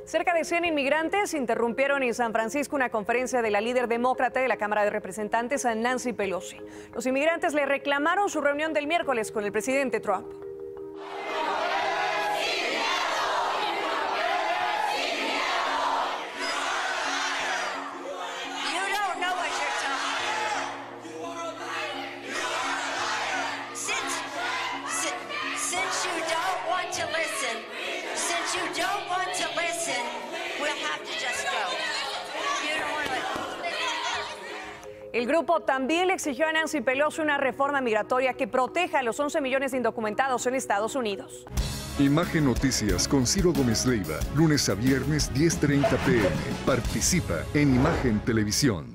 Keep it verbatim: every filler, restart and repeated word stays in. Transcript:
Cerca de cien inmigrantes interrumpieron en San Francisco una conferencia de la líder demócrata de la Cámara de Representantes, Nancy Pelosi. Los inmigrantes le reclamaron su reunión del miércoles con el presidente Trump. El grupo también le exigió a Nancy Pelosi una reforma migratoria que proteja a los once millones de indocumentados en Estados Unidos. Imagen Noticias con Ciro Gómez Leiva, lunes a viernes diez treinta p m Participa en Imagen Televisión.